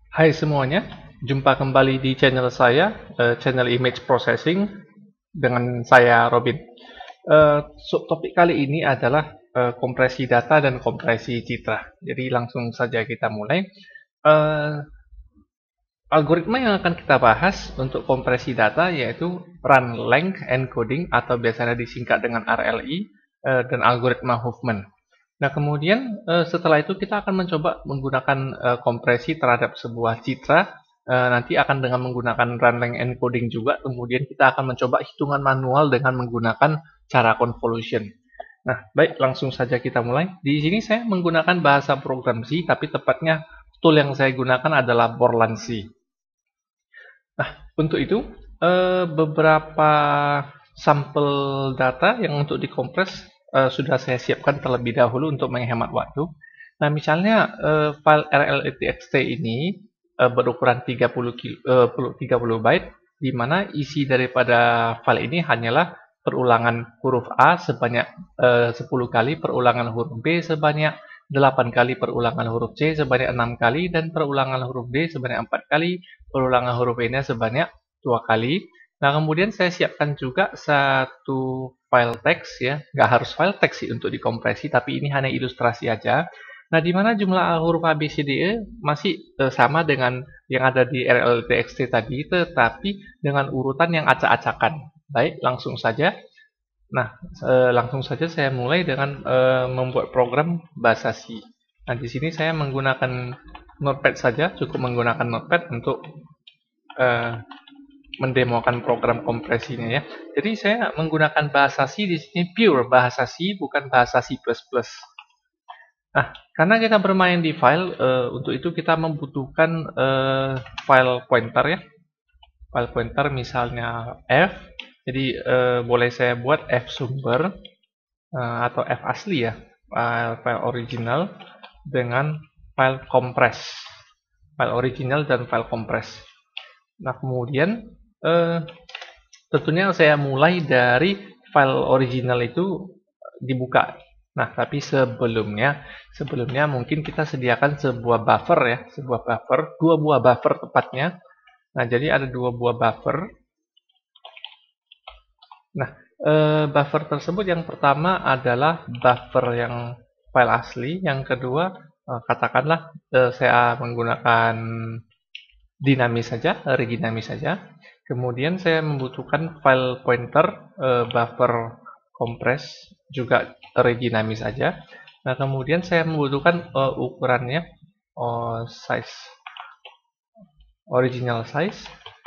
Hai semuanya, jumpa kembali di channel saya, channel Image Processing dengan saya Robin. Subtopik kali ini adalah kompresi data dan kompresi citra. Jadi langsung saja kita mulai. Eh, Algoritma yang akan kita bahas untuk kompresi data yaitu Run Length Encoding atau biasanya disingkat dengan RLE dan algoritma Huffman. Nah, kemudian setelah itu kita akan mencoba menggunakan kompresi terhadap sebuah citra. Nanti akan dengan menggunakan run length encoding juga. Kemudian kita akan mencoba hitungan manual dengan menggunakan cara convolution. Nah, baik, langsung saja kita mulai. Di sini saya menggunakan bahasa program C, tapi tepatnya tool yang saya gunakan adalah Borland C. Nah, untuk itu beberapa sampel data yang untuk dikompres sudah saya siapkan terlebih dahulu untuk menghemat waktu. Nah, misalnya file RLE.txt ini berukuran 30 byte, di mana isi daripada file ini hanyalah perulangan huruf A sebanyak 10 kali, perulangan huruf B sebanyak 8 kali, perulangan huruf C sebanyak 6 kali, dan perulangan huruf D sebanyak 4 kali, perulangan huruf E-nya sebanyak 2 kali. Nah, kemudian saya siapkan juga satu file teks ya, nggak harus file teks sih untuk dikompresi, tapi ini hanya ilustrasi aja. Nah, di mana jumlah huruf A, B, C, D, E masih sama dengan yang ada di RLTXT tadi, tetapi dengan urutan yang acak-acakan. Baik, langsung saja. Nah, langsung saja saya mulai dengan membuat program bahasa C. Nah, di sini saya menggunakan Notepad saja, cukup menggunakan Notepad untuk mendemokan program kompresinya ya. Jadi saya menggunakan bahasa C di sini pure bahasa C, bukan bahasa C++. Nah, karena kita bermain di file, untuk itu kita membutuhkan file pointer ya. File pointer misalnya F. Jadi boleh saya buat F sumber atau F asli ya, file original dengan file compress. File original dan file compress. Nah, kemudian tentunya saya mulai dari file original itu dibuka. Nah, tapi sebelumnya mungkin kita sediakan sebuah buffer ya, sebuah buffer, dua buah buffer tepatnya. Nah, jadi ada dua buah buffer. Nah, buffer tersebut yang pertama adalah buffer yang file asli, yang kedua katakanlah saya menggunakan dinamis saja, dinamis saja. Kemudian saya membutuhkan file pointer buffer compress juga dinamis saja. Nah, kemudian saya membutuhkan ukurannya size original size.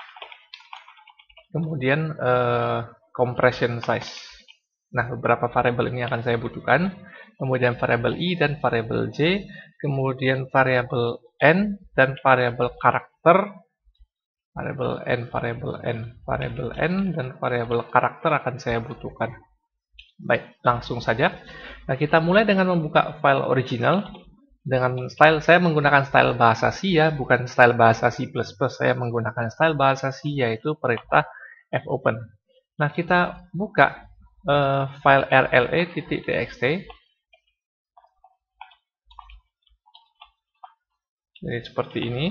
Kemudian compression size. Nah, beberapa variabel ini akan saya butuhkan. Kemudian variabel I dan variabel J, kemudian variabel N dan variabel karakter. Variabel N, variabel N, variabel N, dan variabel karakter akan saya butuhkan. Baik, langsung saja. Nah, kita mulai dengan membuka file original. Dengan style, saya menggunakan style bahasa C ya, bukan style bahasa C++. Saya menggunakan style bahasa C, yaitu perintah fopen. Nah, kita buka file rle.txt. Jadi seperti ini.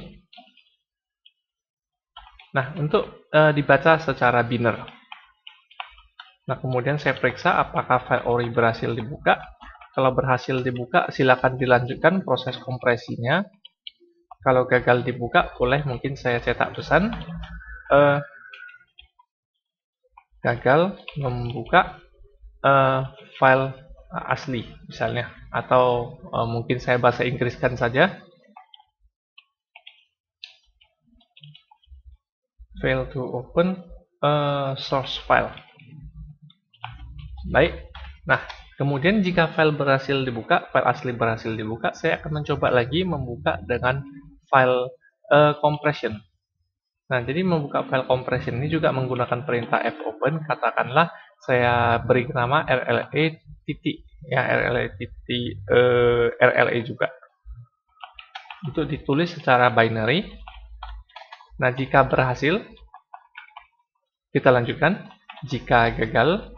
Nah, untuk dibaca secara binary. Nah, kemudian saya periksa apakah file ori berhasil dibuka. Kalau berhasil dibuka, silakan dilanjutkan proses kompresinya. Kalau gagal dibuka, boleh mungkin saya cetak pesan. Gagal membuka file asli, misalnya. Atau mungkin saya bahasa Inggriskan saja. Fail to open source file. Baik. Nah, kemudian jika file berhasil dibuka, file asli berhasil dibuka, saya akan mencoba lagi membuka dengan file compression. Nah, jadi membuka file compression ini juga menggunakan perintah fopen. Katakanlah saya beri nama rle titik ya, rle titik rle juga. Untuk ditulis secara binary. Nah, jika berhasil, kita lanjutkan. Jika gagal,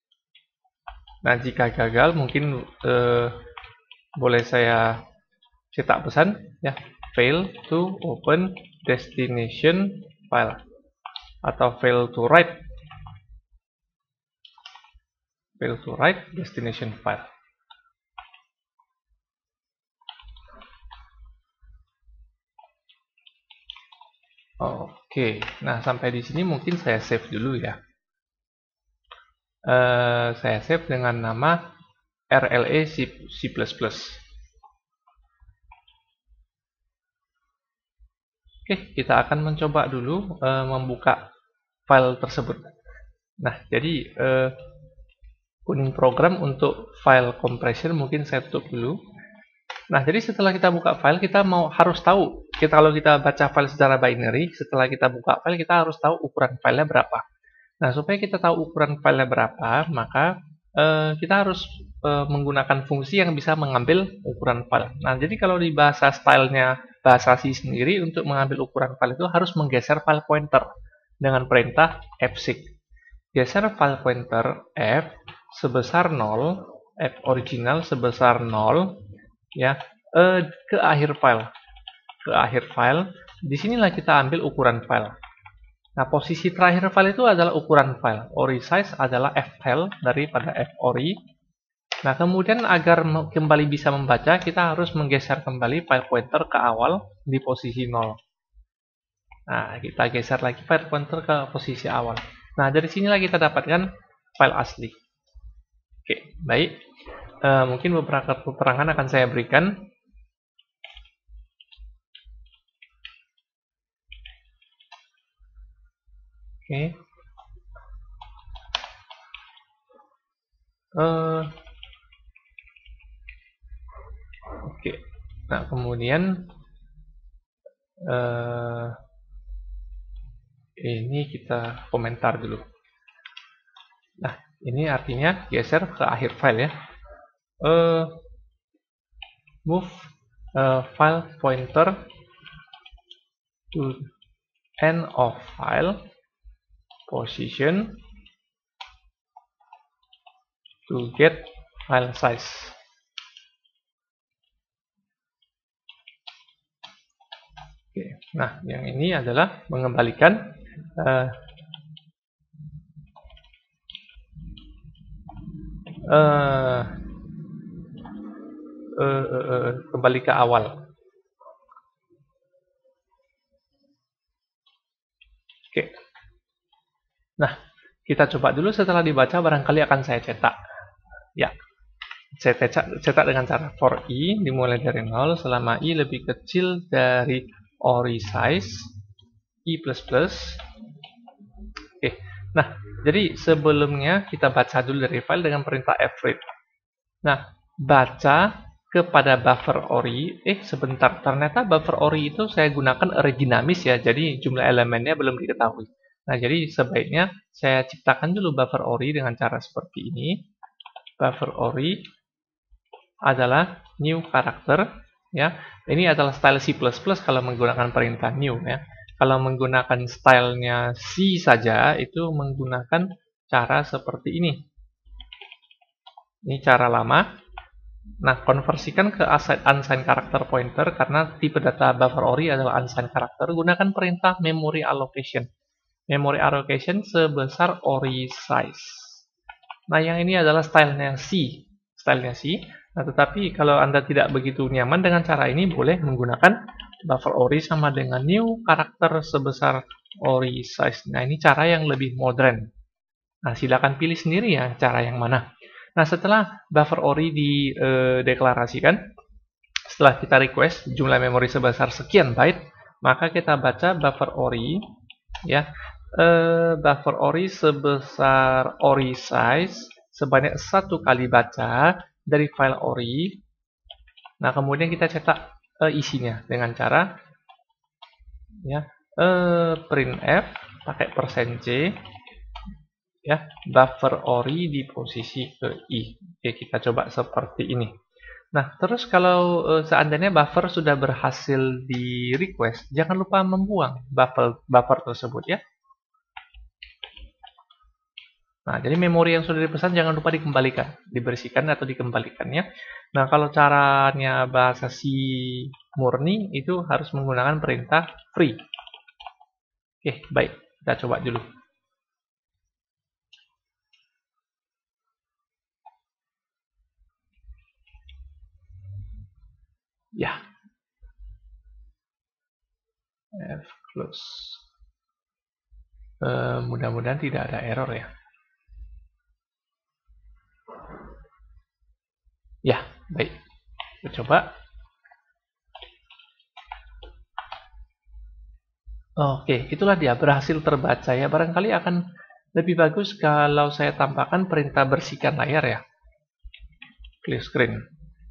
nah, jika gagal mungkin boleh saya cetak pesan ya, fail to open destination file atau fail to write destination file. Oke, nah sampai di sini mungkin saya save dulu ya. Saya save dengan nama RLE C++. Oke, kita akan mencoba dulu membuka file tersebut. Nah, jadi kuning program untuk file compression mungkin saya tutup dulu. Nah, jadi setelah kita buka file, kita harus tahu, kalau kita baca file secara binary, setelah kita buka file, kita harus tahu ukuran filenya berapa. Nah, supaya kita tahu ukuran filenya berapa, maka kita harus menggunakan fungsi yang bisa mengambil ukuran file. Nah, jadi kalau di bahasa stylenya bahasa C sendiri, untuk mengambil ukuran file itu harus menggeser file pointer dengan perintah fseek. Geser file pointer F sebesar 0, F original sebesar 0, ya, ke akhir file. Disinilah kita ambil ukuran file. Nah, posisi terakhir file itu adalah ukuran file. Ori size adalah file daripada fori. Nah, kemudian agar kembali bisa membaca, kita harus menggeser kembali file pointer ke awal di posisi 0. Nah, kita geser lagi file pointer ke posisi awal. Nah, dari sinilah kita dapatkan file asli. Oke, baik. Mungkin beberapa keterangan akan saya berikan. Oke. Oke. Nah, kemudian ini kita komentar dulu. Nah, ini artinya geser ke akhir file ya. Move file pointer to end of file position to get file size. Oke, nah yang ini adalah mengembalikan kembali ke awal. Oke. Nah, kita coba dulu, setelah dibaca barangkali akan saya cetak. Ya. Saya cetak dengan cara for i dimulai dari 0 selama i lebih kecil dari ori size i++. Oke. Nah, jadi sebelumnya kita baca dulu dari file dengan perintah fread. Nah, baca kepada buffer ori. Sebentar, ternyata buffer ori itu saya gunakan array dinamis ya, jadi jumlah elemennya belum diketahui. Nah, jadi sebaiknya saya ciptakan dulu buffer ori dengan cara seperti ini. Buffer ori adalah new character ya. Ini adalah style C++ kalau menggunakan perintah new ya. Kalau menggunakan stylenya C saja itu menggunakan cara seperti ini. Ini cara lama. Nah, konversikan ke unsigned character pointer karena tipe data buffer ori adalah unsigned character. Gunakan perintah memory allocation. Memory allocation sebesar ori size. Nah, yang ini adalah stylenya C. Nah, tetapi kalau Anda tidak begitu nyaman dengan cara ini, boleh menggunakan buffer ori sama dengan new character sebesar ori size. Nah, ini cara yang lebih modern. Nah, silakan pilih sendiri ya cara yang mana. Nah, setelah buffer ori dideklarasikan, setelah kita request jumlah memori sebesar sekian byte, maka kita baca buffer ori ya. Buffer ori sebesar ori size sebanyak 1 kali baca dari file ori. Nah, kemudian kita cetak isinya dengan cara ya printf pakai %c ya, buffer ori di posisi ke i. Oke, kita coba seperti ini. Nah, terus kalau seandainya buffer sudah berhasil di request, jangan lupa membuang buffer tersebut ya. Nah, jadi memori yang sudah dipesan jangan lupa dikembalikan, dibersihkan atau dikembalikannya. Nah, kalau caranya bahasa C murni itu harus menggunakan perintah free. Oke, baik. Kita coba dulu. Ya. F close. Mudah-mudahan tidak ada error ya. Ya, baik. Kita coba. Oke, itulah dia berhasil terbaca ya. Barangkali akan lebih bagus kalau saya tambahkan perintah bersihkan layar ya. Clear screen.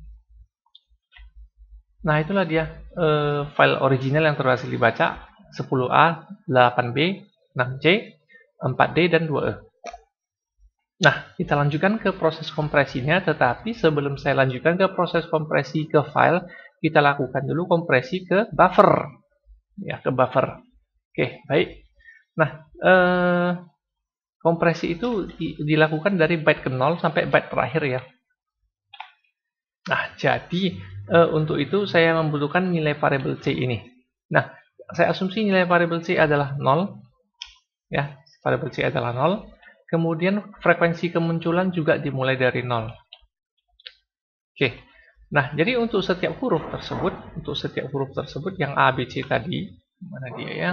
Nah, itulah dia file original yang berhasil dibaca 10A, 8B, 6C, 4D, dan 2E. Nah, kita lanjutkan ke proses kompresinya, tetapi sebelum saya lanjutkan ke proses kompresi ke file, kita lakukan dulu kompresi ke buffer. Ya, ke buffer. Oke, baik. Nah, kompresi itu dilakukan dari byte ke 0 sampai byte terakhir ya. Nah, jadi untuk itu saya membutuhkan nilai variabel C ini. Nah, saya asumsi nilai variabel C adalah 0. Ya, variabel C adalah 0. Kemudian frekuensi kemunculan juga dimulai dari 0. Oke. Nah, jadi untuk setiap huruf tersebut yang A, B, C tadi, mana dia ya?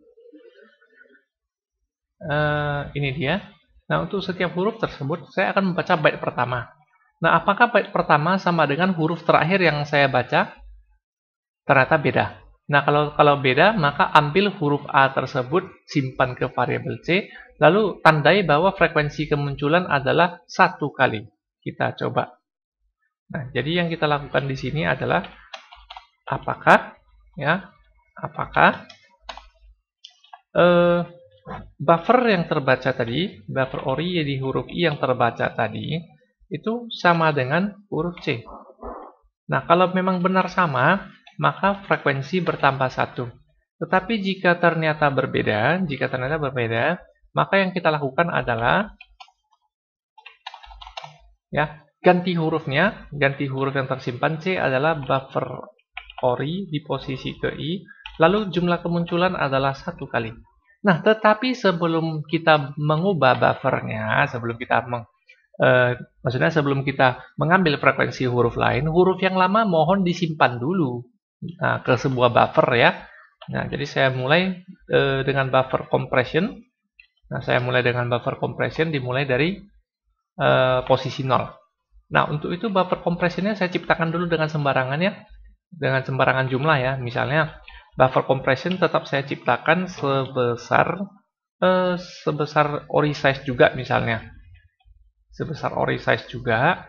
Ini dia. Nah, untuk setiap huruf tersebut saya akan membaca byte pertama. Nah, apakah byte pertama sama dengan huruf terakhir yang saya baca? Ternyata beda. Nah, kalau beda, maka ambil huruf A tersebut, simpan ke variabel C, lalu tandai bahwa frekuensi kemunculan adalah 1 kali. Kita coba. Nah, jadi yang kita lakukan di sini adalah apakah buffer yang terbaca tadi, buffer ori di huruf I yang terbaca tadi, itu sama dengan huruf C. Nah, kalau memang benar sama, maka frekuensi bertambah 1. Tetapi jika ternyata berbeda, maka yang kita lakukan adalah ya, ganti hurufnya, ganti huruf yang tersimpan C adalah buffer ori di posisi ke I, lalu jumlah kemunculan adalah 1 kali. Nah, tetapi sebelum kita mengubah buffernya, sebelum kita mengambil frekuensi huruf lain, huruf yang lama mohon disimpan dulu ke sebuah buffer ya. Nah, jadi saya mulai dengan buffer compression. Nah, saya mulai dengan buffer compression dimulai dari posisi 0. Nah, untuk itu buffer compressionnya saya ciptakan dulu dengan sembarangan ya, dengan sembarangan jumlah ya. Misalnya buffer compression tetap saya ciptakan sebesar ori size juga misalnya. Sebesar ori size juga.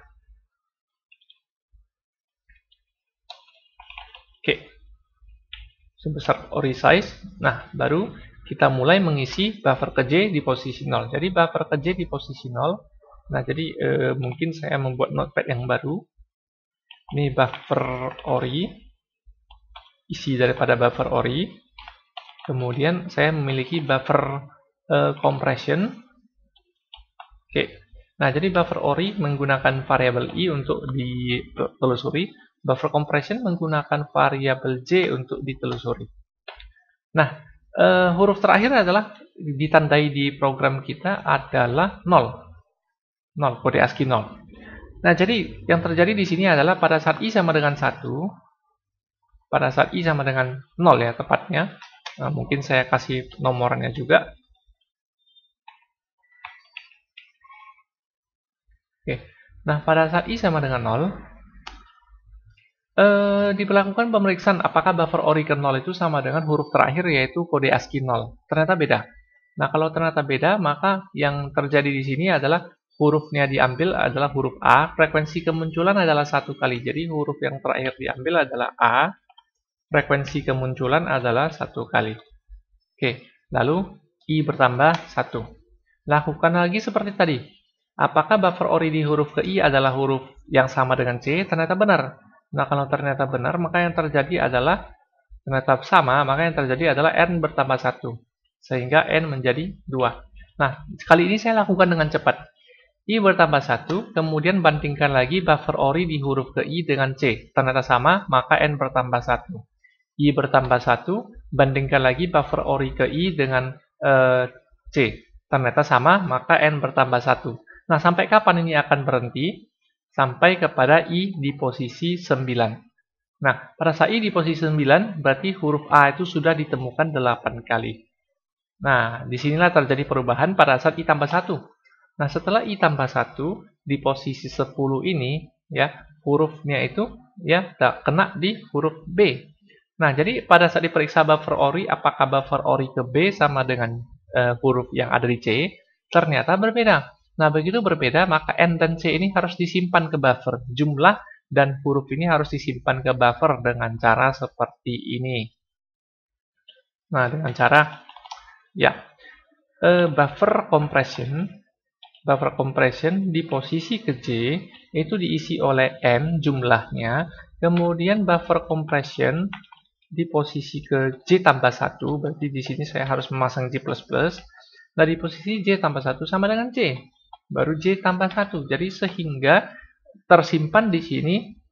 Oke. Sebesar ori size. Nah, baru kita mulai mengisi buffer ke J di posisi 0. Jadi buffer ke J di posisi 0. Nah, jadi mungkin saya membuat notepad yang baru. Ini buffer ori. Isi daripada buffer ori. Kemudian saya memiliki buffer compression. Oke. Nah, jadi buffer ori menggunakan variabel I untuk ditelusuri, buffer compression menggunakan variabel J untuk ditelusuri. Nah, huruf terakhir adalah ditandai di program kita adalah 0. 0, kode ASCII 0. Nah, jadi yang terjadi di sini adalah pada saat I sama dengan 1, pada saat I sama dengan 0 ya tepatnya. Nah, mungkin saya kasih nomornya juga. Oke. Nah, pada saat I sama dengan 0, diberlakukan pemeriksaan apakah buffer ori ke 0 itu sama dengan huruf terakhir yaitu kode ASCII 0. Ternyata beda. Nah, kalau ternyata beda, maka yang terjadi di sini adalah hurufnya diambil adalah huruf A, frekuensi kemunculan adalah 1 kali. Jadi huruf yang terakhir diambil adalah A, frekuensi kemunculan adalah 1 kali. Oke, lalu I bertambah 1. Lakukan lagi seperti tadi. Apakah buffer ori di huruf ke I adalah huruf yang sama dengan C? Ternyata benar. Nah, kalau ternyata benar, maka yang terjadi adalah ternyata sama, maka yang terjadi adalah N bertambah 1. Sehingga N menjadi 2. Nah, kali ini saya lakukan dengan cepat. I bertambah 1, kemudian bandingkan lagi buffer ori di huruf ke I dengan C. Ternyata sama, maka N bertambah 1. I bertambah 1, bandingkan lagi buffer ori ke I dengan C. Ternyata sama, maka N bertambah 1. Nah, sampai kapan ini akan berhenti? Sampai kepada I di posisi 9. Nah, pada saat I di posisi 9, berarti huruf A itu sudah ditemukan 8 kali. Nah, disinilah terjadi perubahan pada saat I tambah 1. Nah, setelah I tambah 1, di posisi 10 ini, ya, hurufnya itu ya kena di huruf B. Nah, jadi pada saat diperiksa buffer ori, apakah buffer ori ke B sama dengan huruf yang ada di C? Ternyata berbeda. Nah, begitu berbeda, maka N dan C ini harus disimpan ke buffer. Jumlah dan huruf ini harus disimpan ke buffer dengan cara seperti ini. Nah, dengan cara, ya, buffer compression di posisi ke J itu diisi oleh N jumlahnya, kemudian buffer compression di posisi ke J tambah 1, berarti di sini saya harus memasang J++, nah di posisi J tambah 1 sama dengan J, baru J tambah 1, jadi sehingga tersimpan di sini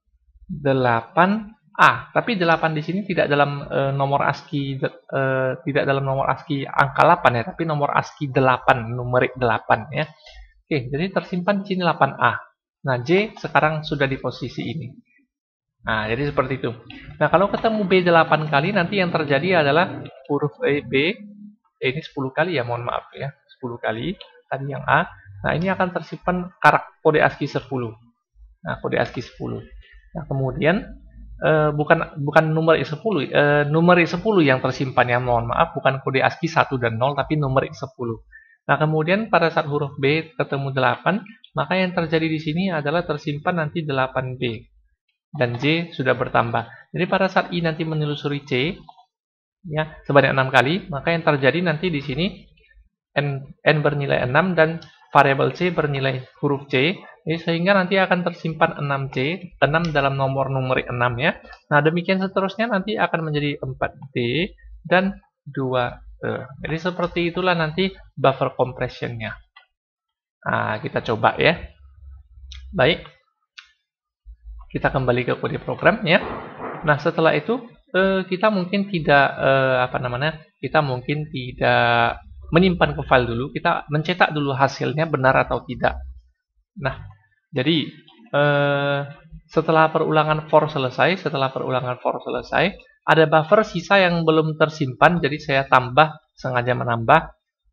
8A, tapi 8 di sini tidak dalam nomor ASCII tidak dalam nomor ASCII angka 8 ya, tapi nomor ASCII 8, numerik 8 ya. Oke, jadi tersimpan di sini 8A. Nah, J sekarang sudah di posisi ini. Nah, jadi seperti itu. Nah, kalau ketemu B 8 kali, nanti yang terjadi adalah huruf B, ini 10 kali ya, mohon maaf ya, 10 kali, tadi yang A. Nah, ini akan tersimpan kode ASCII 10. Nah, kode ASCII 10. Nah, kemudian, bukan numerik 10, numerik 10 yang tersimpan ya, mohon maaf, bukan kode ASCII 1 dan 0, tapi numerik 10. Nah, kemudian pada saat huruf B ketemu 8, maka yang terjadi di sini adalah tersimpan nanti 8B. Dan J sudah bertambah. Jadi pada saat I nanti menelusuri C, ya, sebanyak 6 kali, maka yang terjadi nanti di sini N bernilai 6 dan variabel C bernilai huruf C, jadi sehingga nanti akan tersimpan 6C, 6 dalam nomor numerik 6 ya. Nah, demikian seterusnya nanti akan menjadi 4D dan 2E. Jadi seperti itulah nanti buffer compression-nya. Nah, kita coba ya. Baik. Kita kembali ke kode program ya. Nah, setelah itu kita mungkin tidak kita mungkin tidak menyimpan ke file dulu, kita mencetak dulu hasilnya benar atau tidak. Nah, jadi setelah perulangan for selesai, ada buffer sisa yang belum tersimpan, jadi saya sengaja menambah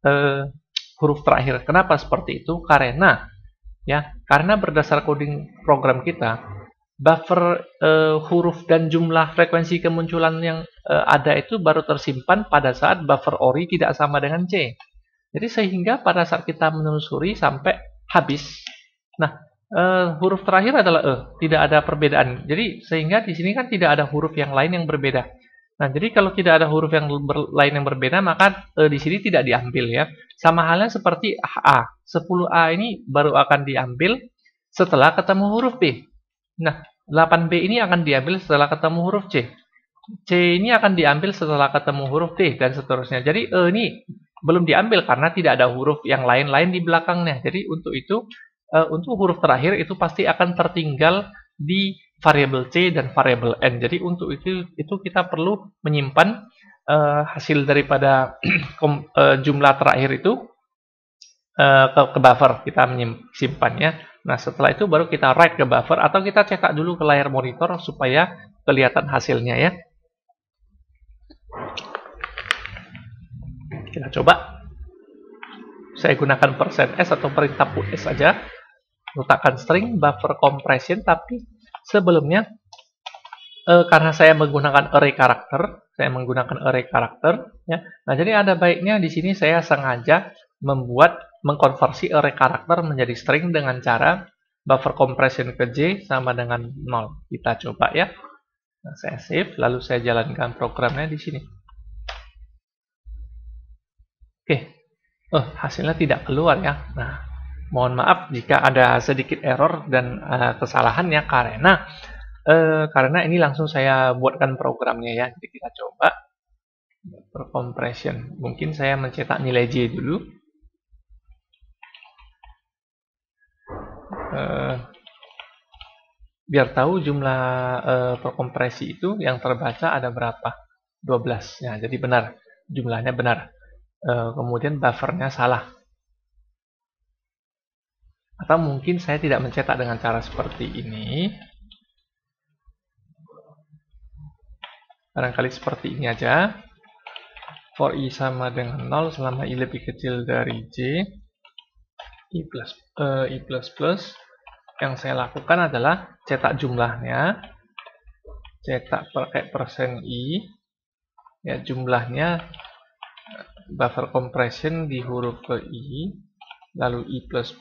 huruf terakhir. Kenapa seperti itu? Karena berdasar coding program kita, buffer huruf dan jumlah frekuensi kemunculan yang ada itu baru tersimpan pada saat buffer ori tidak sama dengan C. Jadi sehingga pada saat kita menelusuri sampai habis, nah huruf terakhir adalah E, tidak ada perbedaan. Jadi sehingga di sini kan tidak ada huruf yang lain yang berbeda. Nah, jadi kalau tidak ada huruf yang lain yang berbeda, maka di sini tidak diambil ya. Sama halnya seperti A. 10A ini baru akan diambil setelah ketemu huruf B. Nah, 8B ini akan diambil setelah ketemu huruf C. C ini akan diambil setelah ketemu huruf D, dan seterusnya. Jadi E ini belum diambil karena tidak ada huruf yang lain-lain di belakangnya. Jadi untuk itu, untuk huruf terakhir itu pasti akan tertinggal di variabel C dan variabel N. Jadi untuk itu kita perlu menyimpan hasil daripada jumlah terakhir itu ke buffer, kita menyimpannya. Nah, setelah itu baru kita write ke buffer atau kita cetak dulu ke layar monitor supaya kelihatan hasilnya ya. Kita coba. Saya gunakan %s atau perintah put s saja. Letakkan string buffer compression, tapi sebelumnya karena saya menggunakan array karakter, ya. Nah, jadi ada baiknya di sini saya sengaja mengkonversi array karakter menjadi string dengan cara buffer compression ke J sama dengan 0. Kita coba ya. Nah, saya save, lalu saya jalankan programnya di sini. Oke. Hasilnya tidak keluar ya. Nah, mohon maaf jika ada sedikit error dan kesalahan ya, karena ini langsung saya buatkan programnya ya. Jadi kita coba buffer compression. Mungkin saya mencetak nilai J dulu. biar tahu jumlah perkompresi itu yang terbaca ada berapa, 12 ya, jadi benar, jumlahnya benar. Kemudian buffernya salah, atau mungkin saya tidak mencetak dengan cara seperti ini, barangkali seperti ini aja. For i sama dengan 0 selama i lebih kecil dari j, i plus. Yang saya lakukan adalah cetak jumlahnya, cetak pakai %i, ya jumlahnya buffer compression di huruf ke i, lalu i plus.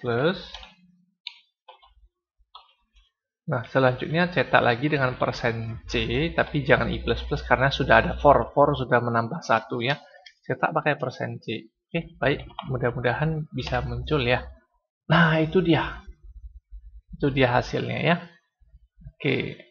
Nah, selanjutnya cetak lagi dengan %c, tapi jangan i plus karena sudah ada for sudah menambah 1 ya. Cetak pakai %c. Oke, baik, mudah-mudahan bisa muncul ya. Nah, itu dia hasilnya ya. Oke,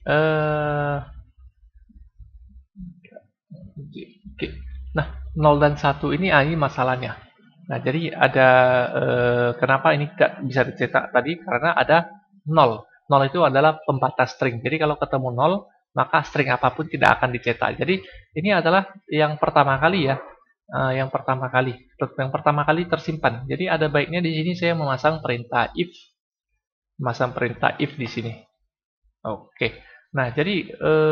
nah 0 dan 1 ini masalahnya. Nah, jadi ada kenapa ini tidak bisa dicetak tadi, karena ada 0 itu adalah pembatas string. Jadi kalau ketemu 0 maka string apapun tidak akan dicetak. Jadi ini adalah yang pertama kali ya, yang pertama kali tersimpan. Jadi ada baiknya di sini saya memasang perintah if. Di sini. Oke. Nah, jadi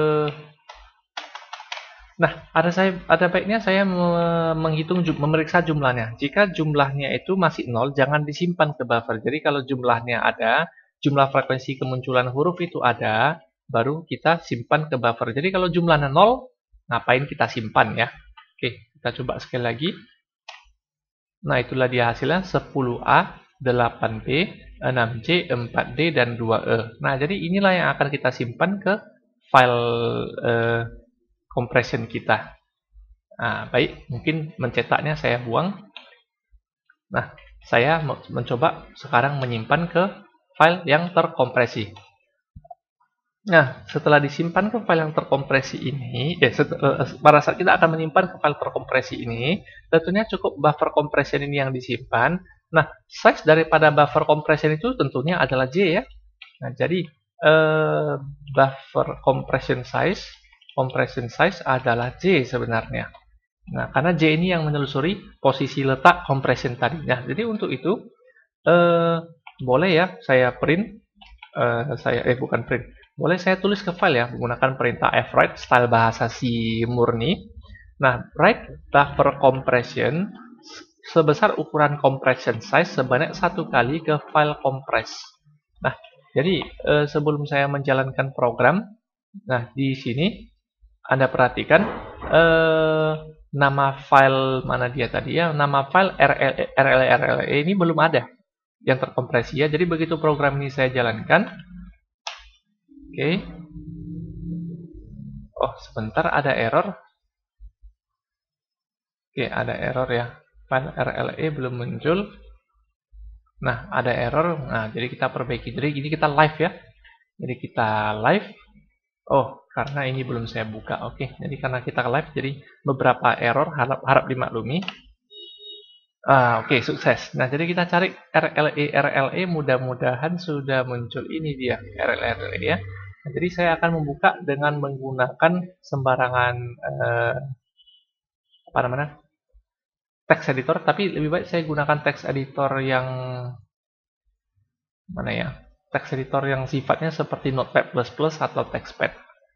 ada baiknya saya memeriksa jumlahnya. Jika jumlahnya itu masih 0, jangan disimpan ke buffer. Jadi kalau jumlahnya ada, jumlah frekuensi kemunculan huruf itu ada, baru kita simpan ke buffer. Jadi kalau jumlahnya 0, ngapain kita simpan ya? Oke, kita coba sekali lagi. Nah, itulah dia hasilnya 10A, 8B, 6C, 4D, dan 2E. Nah, jadi inilah yang akan kita simpan ke file compression kita. Nah, baik, mungkin mencetaknya saya buang. Nah, saya mencoba sekarang menyimpan ke file yang terkompresi. Nah, setelah disimpan ke file yang terkompresi ini, pada saat kita akan menyimpan ke file terkompresi ini, tentunya cukup buffer compression ini yang disimpan. Nah, size daripada buffer compression itu tentunya adalah J ya. Nah, jadi buffer compression size adalah J sebenarnya. Nah, karena J ini yang menelusuri posisi letak compression tadi. Nah, jadi untuk itu boleh ya saya print, boleh saya tulis ke file ya menggunakan perintah fwrite style bahasa C murni. Nah, write buffer compression sebesar ukuran compression size sebanyak 1 kali ke file compress. Nah, jadi sebelum saya menjalankan program, nah di sini Anda perhatikan nama file mana dia tadi ya, nama file RLE ini belum ada yang terkompresi ya. Jadi begitu program ini saya jalankan, oke. Oh, sebentar ada error. Oke, ada error ya. File RLE belum muncul. Nah, ada error. Nah, jadi kita perbaiki. Jadi ini kita live ya. Jadi kita live. Oh, karena ini belum saya buka. Oke, jadi karena kita live, jadi beberapa error harap dimaklumi. Oke, sukses. Nah, jadi kita cari RLE. Mudah-mudahan sudah muncul. Ini dia RLE ya. Nah, jadi saya akan membuka dengan menggunakan sembarangan text editor, tapi lebih baik saya gunakan text editor yang mana ya? Text editor yang sifatnya seperti Notepad++ atau TextPad.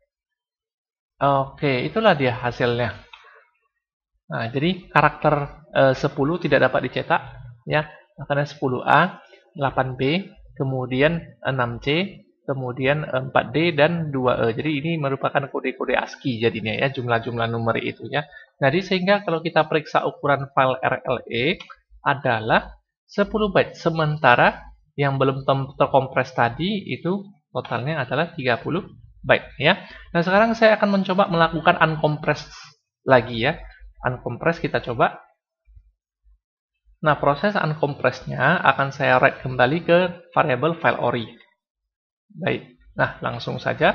Oke, itulah dia hasilnya. Nah, jadi karakter 10 tidak dapat dicetak ya, karena 10A, 8B, kemudian 6C, kemudian 4D dan 2E. Jadi ini merupakan kode-kode ASCII jadinya ya, jumlah-jumlah numerik itu ya. Jadi sehingga kalau kita periksa ukuran file RLE adalah 10 byte, sementara yang belum terkompres tadi itu totalnya adalah 30 byte ya. Nah, sekarang saya akan mencoba melakukan uncompress lagi ya. Uncompress kita coba. Nah, proses uncompressnya akan saya write kembali ke variabel file ori. Baik, nah langsung saja.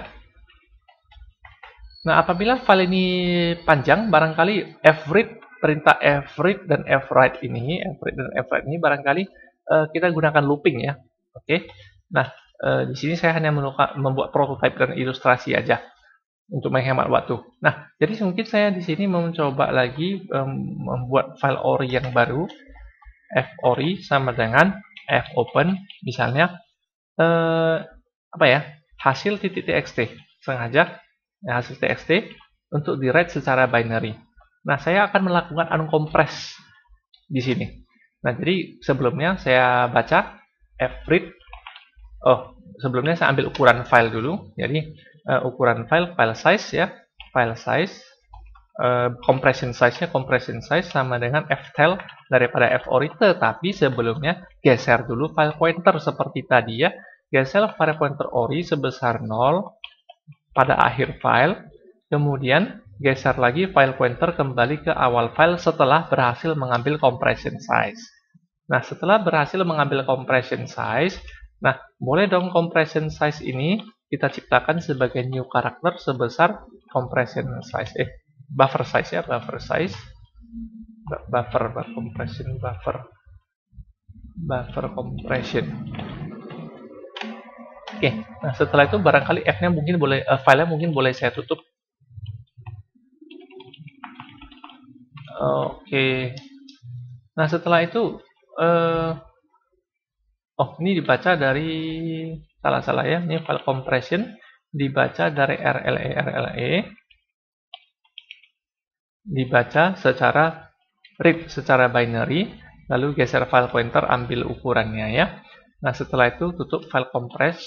Nah, apabila file ini panjang, barangkali perintah fread dan fwrite ini barangkali kita gunakan looping ya. Oke. Nah, di sini saya hanya membuat prototipe dan ilustrasi aja untuk menghemat waktu. Nah, jadi mungkin saya di sini mencoba lagi membuat file ori yang baru. Fori sama dengan fopen, misalnya apa ya, hasil .txt. Sengaja ya, hasil txt untuk di write secara binary. Nah, saya akan melakukan uncompress di sini. Nah, jadi sebelumnya saya baca fread. Sebelumnya saya ambil ukuran file dulu. Jadi ukuran file size ya, file size, compression size sama dengan ftail daripada fori. Tetapi sebelumnya geser dulu file pointer seperti tadi ya. Geser file pointer ori sebesar 0 pada akhir file. Kemudian geser lagi file pointer kembali ke awal file setelah berhasil mengambil compression size. Nah, setelah berhasil mengambil compression size, nah, boleh dong compression size ini kita ciptakan sebagai new character sebesar compression size. Buffer size ya, buffer size. Buffer compression. Oke, nah setelah itu barangkali F-nya mungkin boleh, filenya mungkin boleh saya tutup. Oke. Nah, setelah itu ini dibaca dari salah ya. Ini file compression dibaca dari RLE dibaca secara read secara binary, lalu geser file pointer, ambil ukurannya ya. Nah, setelah itu tutup file compress.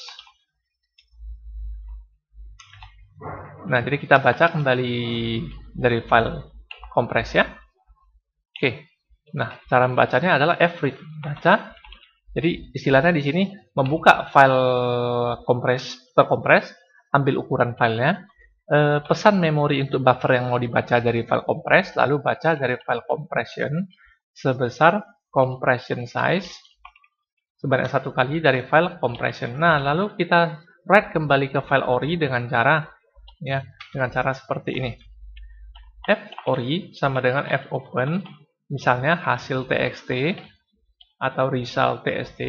Nah, jadi kita baca kembali dari file compress ya. Oke. Nah, cara membacanya adalah fread, baca. Jadi istilahnya di sini membuka file terkompres, ambil ukuran filenya, pesan memori untuk buffer yang mau dibaca dari file compress, lalu baca dari file compression sebesar compression size sebanyak 1 kali dari file compression. Nah, lalu kita write kembali ke file ori dengan cara seperti ini. Fori sama dengan fopen, misalnya hasil txt atau result txt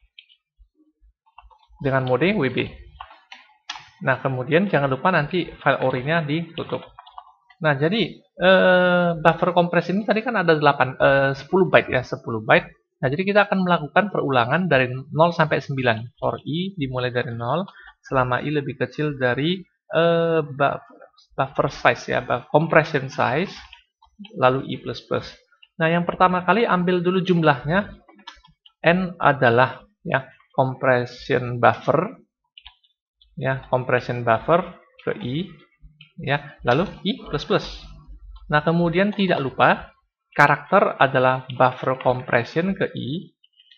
dengan mode WB. Nah, kemudian jangan lupa nanti file orinya ditutup. Nah, jadi buffer compress ini tadi kan ada 10 byte ya, 10 byte. Nah, jadi kita akan melakukan perulangan dari 0 sampai 9. For i dimulai dari 0 selama i lebih kecil dari buffer size ya, compression size, lalu i++. Nah, yang pertama kali ambil dulu jumlahnya. N adalah ya compression buffer ya, compression buffer ke i ya, lalu i++. Nah, kemudian tidak lupa karakter adalah buffer compression ke i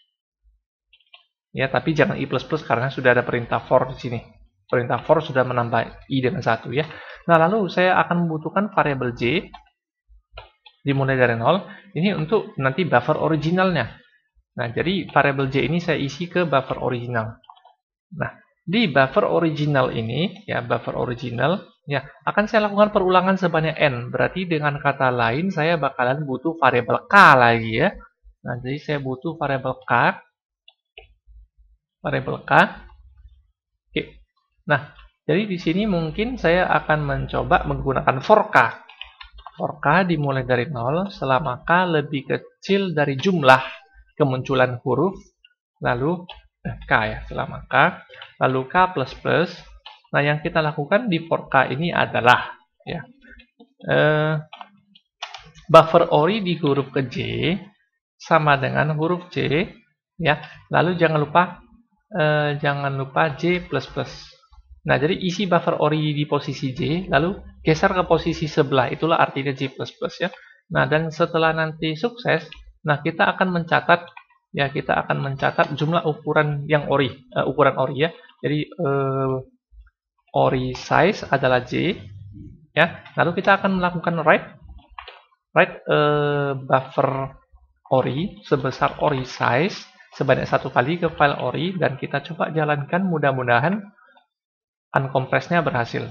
ya, tapi jangan i++ karena sudah ada perintah for di sini. Perintah for sudah menambah i dengan 1 ya. Nah, lalu saya akan membutuhkan variabel j dimulai dari 0. Ini untuk nanti buffer originalnya. Nah, jadi variabel j ini saya isi ke buffer original. Nah, di buffer original ini ya, buffer original ya, akan saya lakukan perulangan sebanyak n. Berarti dengan kata lain saya bakalan butuh variabel k lagi ya. Nah, jadi saya butuh variabel k. Oke. Nah, jadi di sini mungkin saya akan mencoba menggunakan for k. For k dimulai dari 0 selama k lebih kecil dari jumlah kemunculan huruf, lalu k ya, selama k, lalu k++. Nah, yang kita lakukan di for k ini adalah ya, buffer ori di huruf ke j sama dengan huruf j ya, lalu jangan lupa j++. Nah, jadi isi buffer ori di posisi j, lalu geser ke posisi sebelah, itulah artinya j++ ya. Nah, dan setelah nanti sukses, nah kita akan mencatat jumlah ukuran yang ukuran ori ya. Jadi ori size adalah j ya. Lalu kita akan melakukan write buffer ori sebesar ori size sebanyak 1 kali ke file ori, dan kita coba jalankan, mudah-mudahan uncompress-nya berhasil.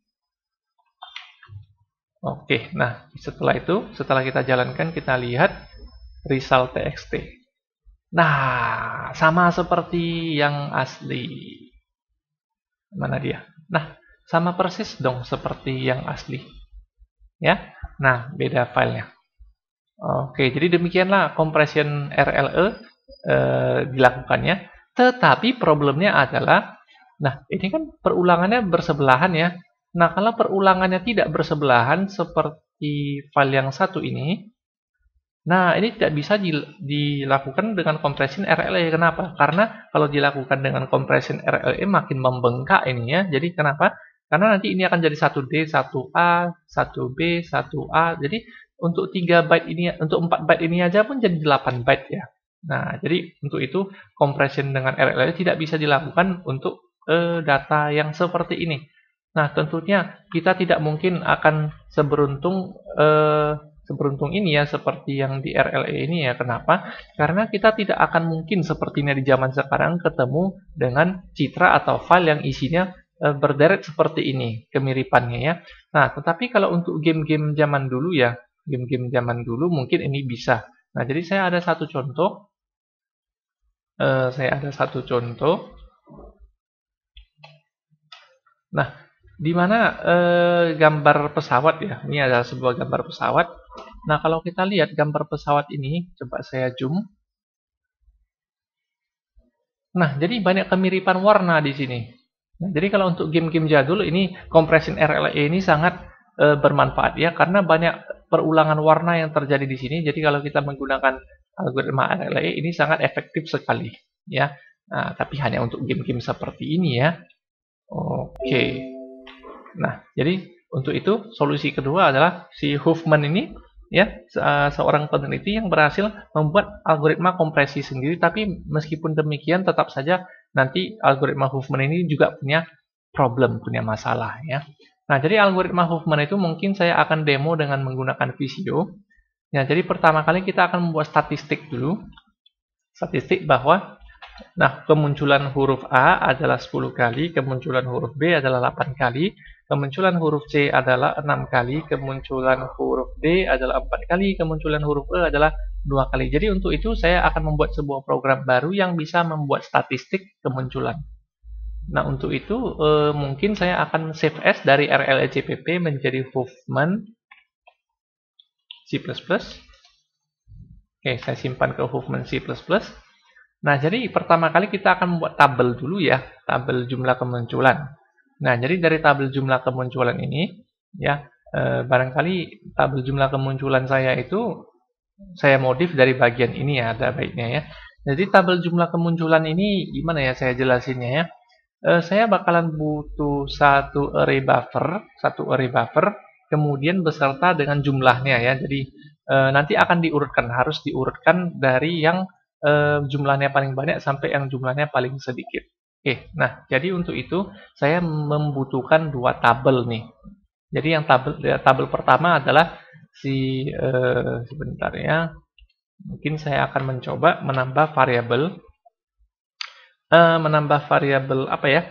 Oke, nah setelah kita jalankan, kita lihat result txt. Nah, sama seperti yang asli. Mana dia? Nah, sama persis dong seperti yang asli. Ya. Nah, beda filenya. Oke, jadi demikianlah compression RLE dilakukannya. Tetapi problemnya adalah, nah ini kan perulangannya bersebelahan ya. Nah, kalau perulangannya tidak bersebelahan seperti file yang satu ini, nah ini tidak bisa dilakukan dengan compression RLE. Kenapa? Karena kalau dilakukan dengan compression RLE makin membengkak ini ya. Jadi kenapa? Karena nanti ini akan jadi 1D, 1A, 1B, 1A. Jadi untuk 3 byte ini, untuk 4 byte ini aja pun jadi 8 byte ya. Nah, jadi untuk itu compression dengan RLE tidak bisa dilakukan untuk data yang seperti ini. Nah, tentunya kita tidak mungkin akan seberuntung ini ya, seperti yang di RLE ini ya. Kenapa? Karena kita tidak akan mungkin sepertinya di zaman sekarang ketemu dengan citra atau file yang isinya berderet seperti ini, kemiripannya ya. Nah, tetapi kalau untuk game-game zaman dulu ya, game-game zaman dulu mungkin ini bisa. Nah, jadi saya ada satu contoh. Nah, di mana gambar pesawat ya. Ini adalah sebuah gambar pesawat. Nah, kalau kita lihat gambar pesawat ini, coba saya zoom. Nah, jadi banyak kemiripan warna di sini. Nah, jadi kalau untuk game-game jadul ini compression RLE ini sangat bermanfaat ya, karena banyak perulangan warna yang terjadi di sini. Jadi kalau kita menggunakan algoritma RLE ini sangat efektif sekali ya. Nah, tapi hanya untuk game-game seperti ini ya. Oke. Nah, jadi untuk itu solusi kedua adalah si Huffman ini ya, seorang peneliti yang berhasil membuat algoritma kompresi sendiri, tapi meskipun demikian tetap saja nanti algoritma Huffman ini juga punya problem, punya masalah ya. Nah, jadi algoritma Huffman itu mungkin saya akan demo dengan menggunakan Visio. Ya, jadi pertama kali kita akan membuat statistik dulu. Statistik bahwa nah, kemunculan huruf A adalah 10 kali, kemunculan huruf B adalah 8 kali, kemunculan huruf C adalah 6 kali, kemunculan huruf D adalah 4 kali, kemunculan huruf E adalah 2 kali. Jadi untuk itu saya akan membuat sebuah program baru yang bisa membuat statistik kemunculan. Nah, untuk itu mungkin saya akan save as dari RLE-CPP menjadi Huffman C++. Oke, saya simpan ke Huffman C++. Nah, jadi pertama kali kita akan membuat tabel dulu ya, tabel jumlah kemunculan. Nah, jadi dari tabel jumlah kemunculan ini, ya, barangkali tabel jumlah kemunculan saya itu saya modif dari bagian ini ya, ada baiknya ya. Jadi tabel jumlah kemunculan ini gimana ya saya jelasinnya ya. Saya bakalan butuh satu array buffer, kemudian beserta dengan jumlahnya ya. Jadi nanti akan diurutkan, harus diurutkan dari yang jumlahnya paling banyak sampai yang jumlahnya paling sedikit. Oke, nah jadi untuk itu saya membutuhkan dua tabel nih. Jadi yang tabel pertama adalah sebentar ya. Mungkin saya akan mencoba menambah variabel apa ya?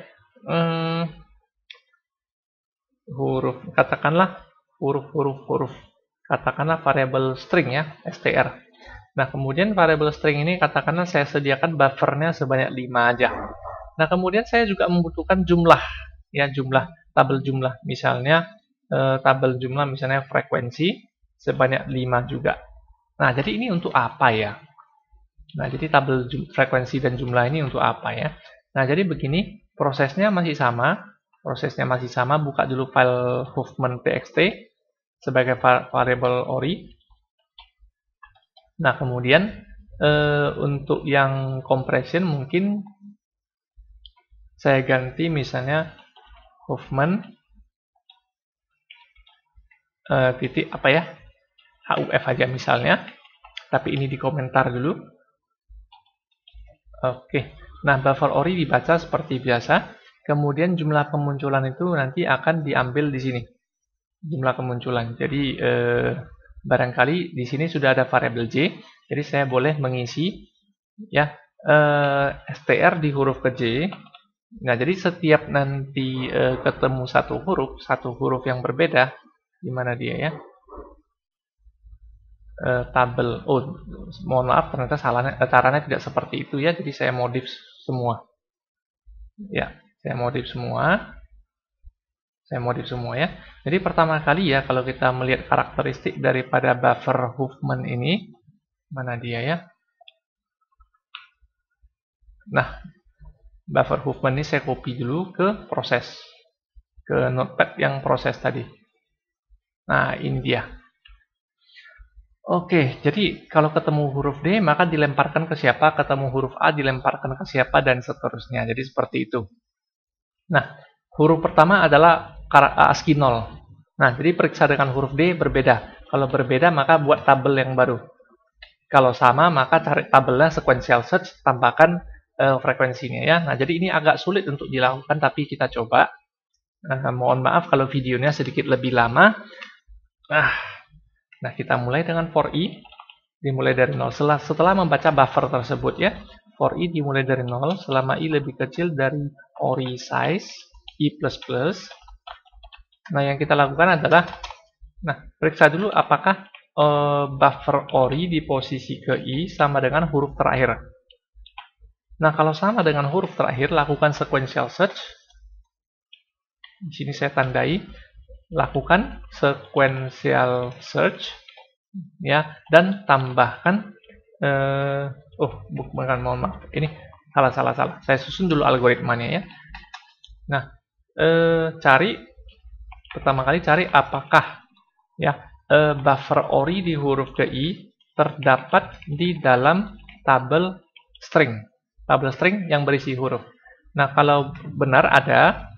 Huruf, katakanlah huruf. Katakanlah variabel string ya, str. Nah, kemudian variabel string ini katakanlah saya sediakan buffernya sebanyak 5 aja. Nah, kemudian saya juga membutuhkan jumlah, ya tabel jumlah. Misalnya tabel jumlah misalnya frekuensi sebanyak 5 juga. Nah, jadi ini untuk apa ya? Nah, jadi tabel frekuensi dan jumlah ini untuk apa ya? Nah, jadi begini, prosesnya masih sama. Buka dulu file huffman.txt sebagai variabel ori. Nah, kemudian untuk yang compression mungkin saya ganti misalnya Huffman titik apa ya, HUF aja misalnya, tapi ini di komentar dulu. Oke, nah buffer ori dibaca seperti biasa, kemudian jumlah kemunculan itu nanti akan diambil di sini, jumlah kemunculan. Jadi barangkali di sini sudah ada variabel J, jadi saya boleh mengisi ya str di huruf ke J. Nah, jadi setiap nanti ketemu satu huruf yang berbeda, di mana dia ya? tabel. Oh, mohon maaf, ternyata salahnya, caranya tidak seperti itu ya. Jadi saya modif semua. Ya, saya modif semua. Ya. Jadi pertama kali ya, kalau kita melihat karakteristik daripada buffer Huffman ini, mana dia ya? Nah, buffer Huffman ini saya copy dulu ke proses, ke notepad yang proses tadi. Nah, ini dia. Oke, jadi kalau ketemu huruf D, maka dilemparkan ke siapa? Ketemu huruf A, dilemparkan ke siapa, dan seterusnya. Jadi seperti itu. Nah, huruf pertama adalah ASCII 0. Nah, jadi periksa dengan huruf D berbeda. Kalau berbeda, maka buat tabel yang baru. Kalau sama, maka cari tabelnya sequential search, tambahkan frekuensinya ya. Nah, jadi ini agak sulit untuk dilakukan, tapi kita coba. Mohon maaf kalau videonya sedikit lebih lama. Nah, kita mulai dengan for i, dimulai dari 0. Setelah membaca buffer tersebut ya, for i dimulai dari 0, selama i lebih kecil dari ori size, i++. Nah, yang kita lakukan adalah, periksa dulu apakah buffer ori di posisi ke i sama dengan huruf terakhir. Nah, kalau sama dengan huruf terakhir, lakukan sequential search. Di sini saya tandai, lakukan sequential search ya, dan tambahkan bukan, mohon maaf, ini salah. Saya susun dulu algoritmanya ya. Nah, pertama kali cari apakah ya buffer ori di huruf ke i terdapat di dalam tabel string yang berisi huruf. Nah, kalau benar ada,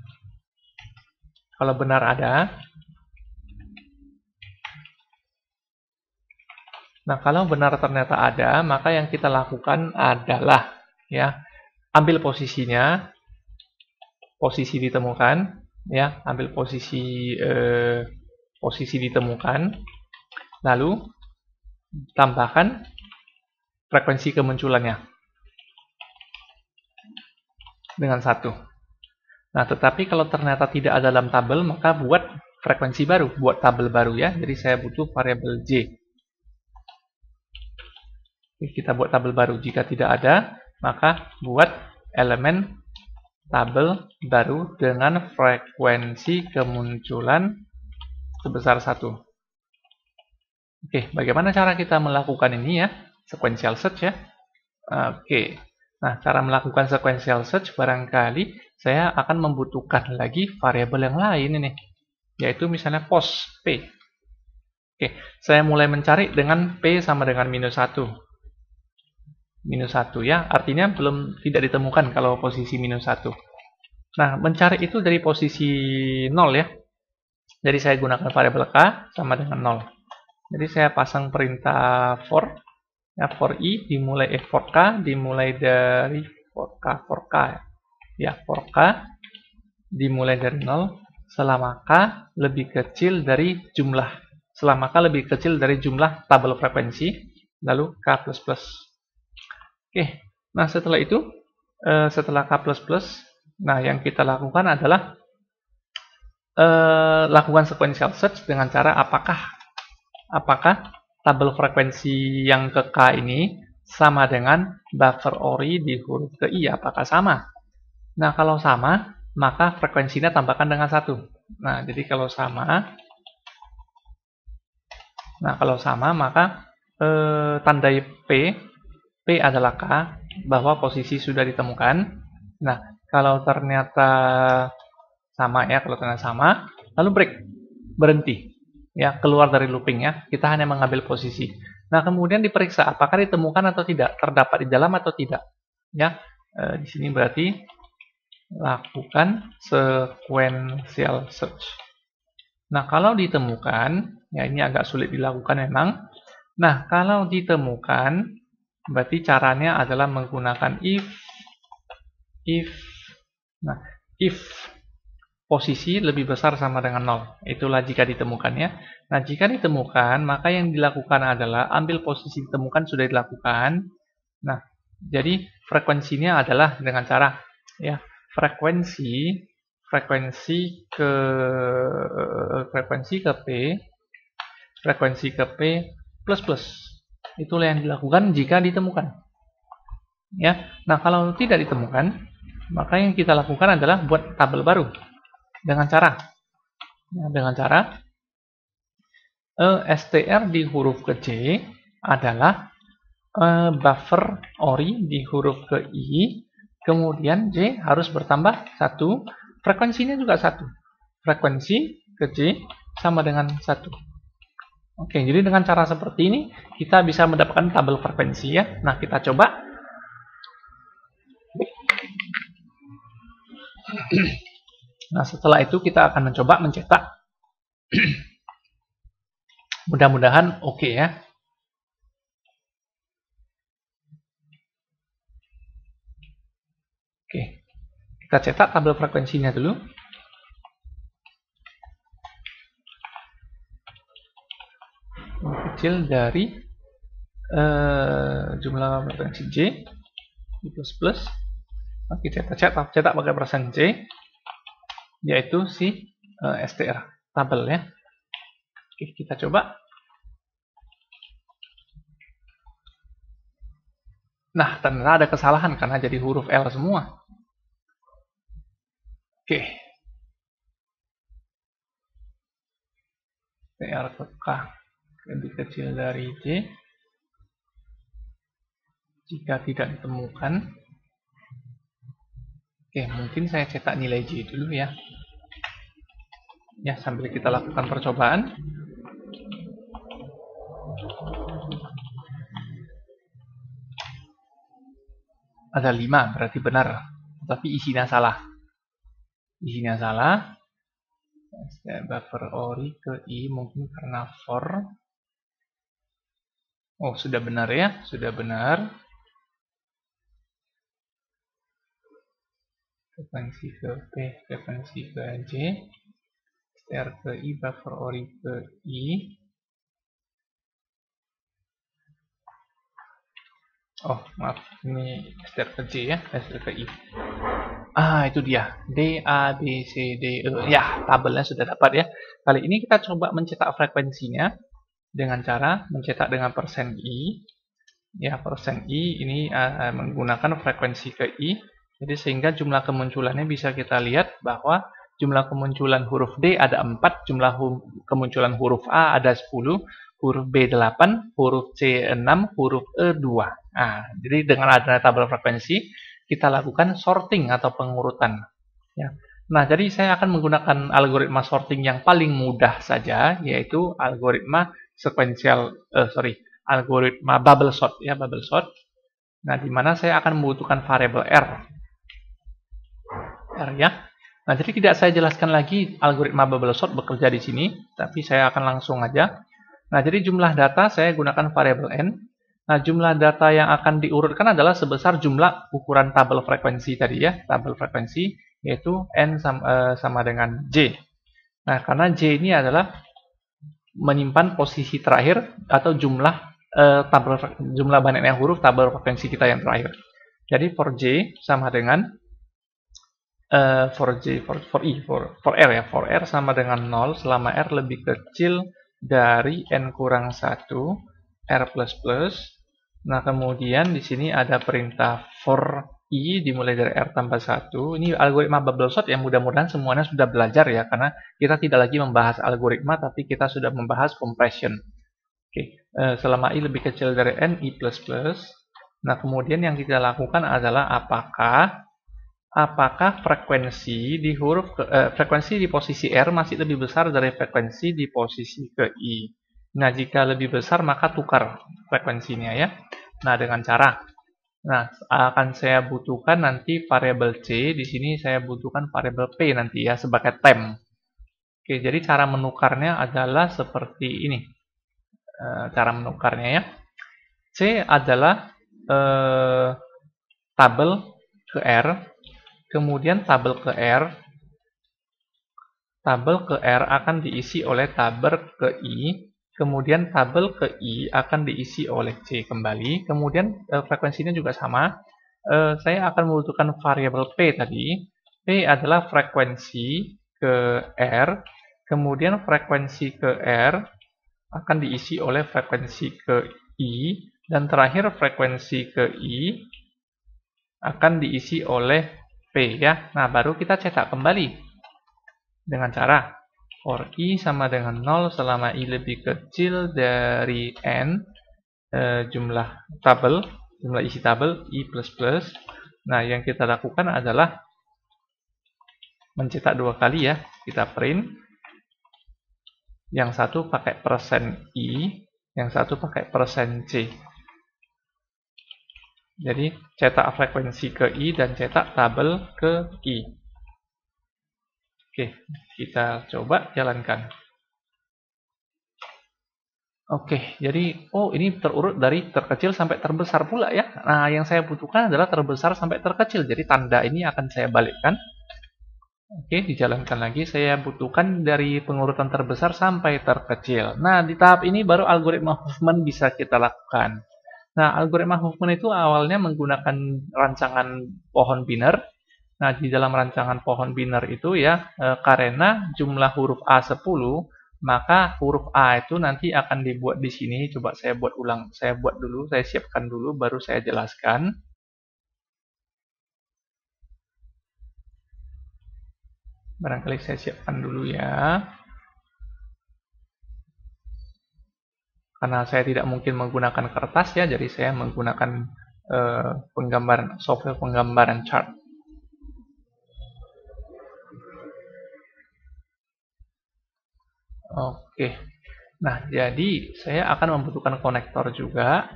nah, kalau benar ternyata ada, maka yang kita lakukan adalah ya, ambil posisinya, posisi ditemukan, ya, ambil posisi ditemukan, lalu tambahkan frekuensi kemunculannya dengan 1. Nah, tetapi kalau ternyata tidak ada dalam tabel, maka buat frekuensi baru, buat tabel baru ya. Jadi saya butuh variabel J. Kita buat tabel baru. Jika tidak ada, maka buat elemen tabel baru dengan frekuensi kemunculan sebesar 1. Oke, bagaimana cara kita melakukan ini ya? Sequential search ya. Oke. Nah, cara melakukan sequential search barangkali saya akan membutuhkan lagi variabel yang lain ini, yaitu misalnya pos P. Oke, saya mulai mencari dengan P sama dengan -1. -1 ya, artinya tidak ditemukan kalau posisi -1. Nah, mencari itu dari posisi 0 ya. Jadi saya gunakan variabel K sama dengan 0. Jadi saya pasang perintah for ya, for i dimulai for k dimulai dari for k ya, for k dimulai dari 0 selama k lebih kecil dari jumlah tabel frekuensi, lalu k++. Oke, nah setelah itu setelah k++, nah yang kita lakukan adalah lakukan sequential search dengan cara apakah tabel frekuensi yang ke K ini sama dengan buffer ori di huruf ke I, apakah sama? Nah, kalau sama, maka frekuensinya tambahkan dengan 1. Nah, jadi kalau sama, maka tandai P adalah K, bahwa posisi sudah ditemukan. Nah, kalau ternyata sama ya, lalu berhenti. Ya, keluar dari looping ya. Kita hanya mengambil posisi. Nah, kemudian diperiksa apakah ditemukan atau tidak, terdapat di dalam atau tidak. Ya, di sini berarti lakukan sequential search. Nah, kalau ditemukan, ya ini agak sulit dilakukan memang. Nah, kalau ditemukan, berarti caranya adalah menggunakan if posisi lebih besar sama dengan 0. Itulah jika ditemukan ya. Nah, jika ditemukan, maka yang dilakukan adalah ambil posisi ditemukan sudah dilakukan. Nah, jadi frekuensinya adalah dengan cara ya, frekuensi ke P plus plus. Itulah yang dilakukan jika ditemukan. Ya. Nah, kalau tidak ditemukan, maka yang kita lakukan adalah buat tabel baru dengan cara str di huruf ke J adalah buffer ori di huruf ke I, kemudian J harus bertambah 1, frekuensinya juga 1. Frekuensi ke J sama dengan 1. Oke, jadi dengan cara seperti ini kita bisa mendapatkan tabel frekuensi ya. Nah, kita coba. Nah, setelah itu kita akan mencoba mencetak. Mudah-mudahan oke ya. Oke, kita cetak tabel frekuensinya dulu. Kecil dari jumlah frekuensi J plus plus. Oke, cetak pakai persen J, yaitu si str tabel ya. Oke, kita coba. Nah, ternyata ada kesalahan karena jadi huruf L semua. Oke. str ke K lebih kecil dari J. Jika tidak ditemukan, oke, mungkin saya cetak nilai J dulu ya. Ya, sambil kita lakukan percobaan. Ada 5, berarti benar. Tapi isinya salah. Isinya salah. Buffer ori ke I mungkin karena for. Oh, sudah benar ya, sudah benar. Frekuensi ke P, frekuensi ke J, str ke I, buffer ori ke I. Oh, maaf, ini str ke J ya, str ke I. Ah, itu dia, D, A, B, C, D, E. Ya, tabelnya sudah dapat ya. Kali ini kita coba mencetak frekuensinya dengan cara mencetak dengan persen I. Ya, persen I ini menggunakan frekuensi ke I. Jadi sehingga jumlah kemunculannya bisa kita lihat bahwa jumlah kemunculan huruf D ada 4, jumlah kemunculan huruf A ada 10, huruf B 8, huruf C 6, huruf E 2. Nah, jadi dengan adanya tabel frekuensi, kita lakukan sorting atau pengurutan. Ya. Nah, jadi saya akan menggunakan algoritma sorting yang paling mudah saja, yaitu algoritma algoritma bubble sort ya, bubble sort. Nah, di mana saya akan membutuhkan variabel R ya. Nah, jadi tidak saya jelaskan lagi algoritma bubble sort bekerja di sini, tapi saya akan langsung aja. Nah, jadi jumlah data saya gunakan variabel N. Nah, jumlah data yang akan diurutkan adalah sebesar jumlah ukuran tabel frekuensi tadi ya, tabel frekuensi yaitu N sama dengan J. Nah, karena J ini adalah menyimpan posisi terakhir atau jumlah banyaknya huruf tabel frekuensi kita yang terakhir. Jadi for J sama dengan for R ya, for R sama dengan 0 selama R lebih kecil dari N kurang 1 R++. Nah, kemudian di sini ada perintah for I dimulai dari R tambah 1. Ini algoritma bubble sort yang mudah-mudahan semuanya sudah belajar ya, karena kita tidak lagi membahas algoritma, tapi kita sudah membahas compression. Oke, selama I lebih kecil dari N, I++. Nah, kemudian yang kita lakukan adalah apakah frekuensi di frekuensi di posisi R masih lebih besar dari frekuensi di posisi ke I. Nah, jika lebih besar maka tukar frekuensinya ya. Nah, dengan cara akan saya butuhkan nanti variabel C, di sini saya butuhkan variabel P nanti ya sebagai temp. Oke, jadi cara menukarnya adalah seperti ini. Cara menukarnya ya. C adalah tabel ke R, kemudian tabel ke R akan diisi oleh tabel ke I, kemudian tabel ke I akan diisi oleh C kembali, kemudian frekuensinya juga sama. Saya akan membutuhkan variabel P tadi. P adalah frekuensi ke R, kemudian frekuensi ke R akan diisi oleh frekuensi ke I, dan terakhir frekuensi ke I akan diisi oleh P ya. Nah, baru kita cetak kembali dengan cara for I sama dengan 0 selama I lebih kecil dari N, jumlah isi tabel I++. Nah, yang kita lakukan adalah mencetak dua kali ya. Kita print. Yang satu pakai %I, yang satu pakai %C. Jadi, cetak frekuensi ke I dan cetak tabel ke I. Oke, kita coba jalankan. Oke, jadi ini terurut dari terkecil sampai terbesar pula ya. Nah, yang saya butuhkan adalah terbesar sampai terkecil. Jadi tanda ini akan saya balikkan. Oke, dijalankan lagi. Saya butuhkan dari pengurutan terbesar sampai terkecil. Nah, di tahap ini baru algoritma Huffman bisa kita lakukan. Nah, algoritma Huffman itu awalnya menggunakan rancangan pohon biner. Nah, di dalam rancangan pohon biner itu ya, karena jumlah huruf A 10, maka huruf A itu nanti akan dibuat di sini. Coba saya buat ulang. Saya buat dulu, saya siapkan dulu, baru saya jelaskan. Barangkali saya siapkan dulu ya. Karena saya tidak mungkin menggunakan kertas ya, jadi saya menggunakan software penggambaran chart. Oke. Nah, jadi saya akan membutuhkan konektor juga.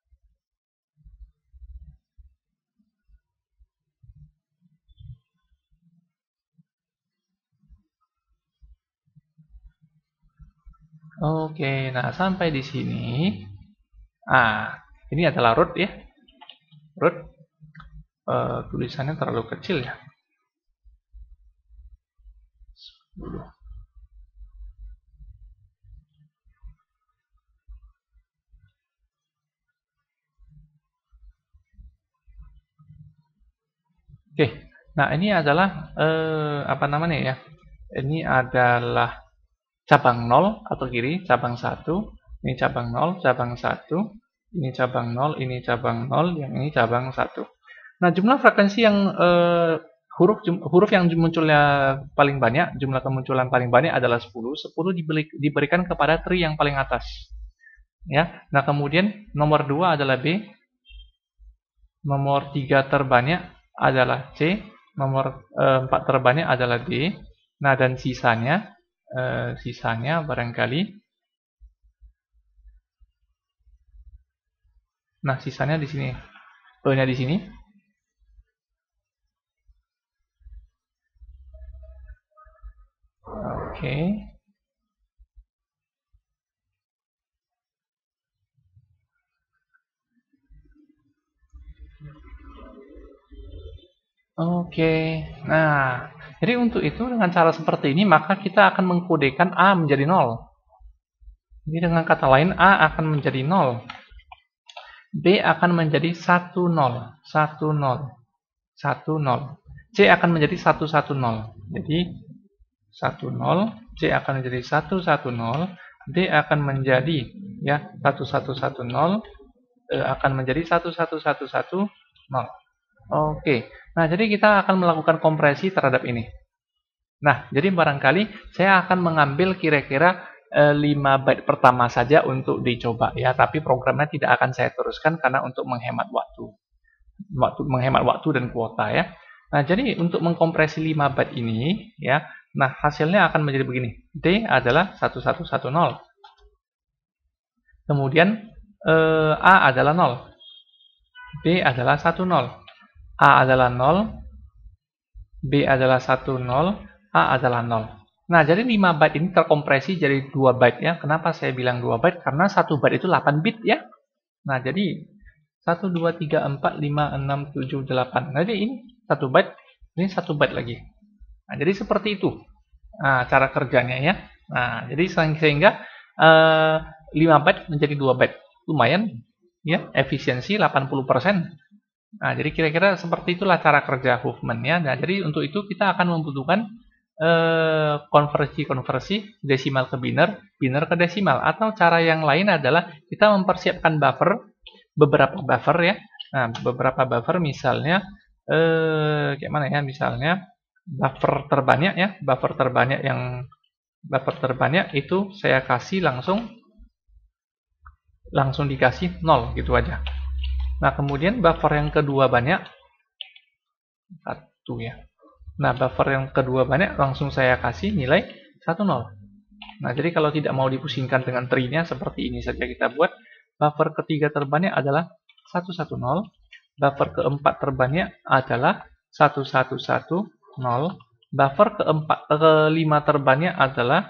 Oke, nah sampai di sini. Ini adalah root ya. Root. Tulisannya terlalu kecil ya. Oke, nah ini adalah apa namanya ya? Ini adalah cabang 0 atau kiri, cabang 1, ini cabang 0, cabang 1, ini cabang 0, ini cabang 0, yang ini cabang 1. Nah, jumlah frekuensi yang huruf yang munculnya paling banyak, jumlah kemunculan paling banyak adalah 10. 10 diberikan kepada tree yang paling atas. Ya. Nah, kemudian nomor 2 adalah B. Nomor 3 terbanyak adalah C. Nomor 4 terbanyak adalah D. Nah, dan sisanya barangkali. Nah, sisanya di sini. E-nya di sini. Oke. Oke. Nah, jadi untuk itu dengan cara seperti ini maka kita akan mengkodekan A menjadi 0. Jadi dengan kata lain A akan menjadi 0. B akan menjadi 1 0, 1 0, 1 0. C akan menjadi 1 1 0. Jadi 1 0, C akan menjadi 1 1 0, D akan menjadi ya 1 1 1 0, E akan menjadi 1 1 1 1 0. Oke. Nah, jadi kita akan melakukan kompresi terhadap ini. Nah, jadi barangkali saya akan mengambil kira-kira 5 byte pertama saja untuk dicoba ya, tapi programnya tidak akan saya teruskan karena untuk menghemat waktu dan kuota ya. Nah, jadi untuk mengkompresi 5 byte ini ya, nah hasilnya akan menjadi begini. D adalah 1110. Kemudian A adalah 0. B adalah 10. A adalah 0, B adalah 10, A adalah 0. Nah, jadi 5 byte ini terkompresi jadi 2 byte ya. Kenapa saya bilang 2 byte? Karena 1 byte itu 8 bit ya. Nah, jadi 1, 2, 3, 4, 5, 6, 7, 8. Nah, jadi ini 1 byte, ini 1 byte lagi. Nah, jadi seperti itu cara kerjanya ya. Nah, jadi sehingga 5 byte menjadi 2 byte. Lumayan ya, efisiensi 80%. Nah, jadi kira-kira seperti itulah cara kerja Huffman ya. Nah, jadi untuk itu kita akan membutuhkan konversi desimal ke biner, biner ke desimal. Atau cara yang lain adalah kita mempersiapkan beberapa buffer ya. Nah, beberapa buffer misalnya kayak mana ya? Misalnya buffer terbanyak ya, buffer terbanyak itu saya kasih langsung dikasih 0 gitu aja. Nah, kemudian buffer yang kedua banyak 1 ya. Nah, buffer yang kedua banyak langsung saya kasih nilai 10. Nah, jadi kalau tidak mau dipusingkan dengan tree-nya seperti ini saja kita buat. Buffer ketiga terbanyak adalah 110, buffer keempat terbanyak adalah 111, 0, buffer kelima terbanyak adalah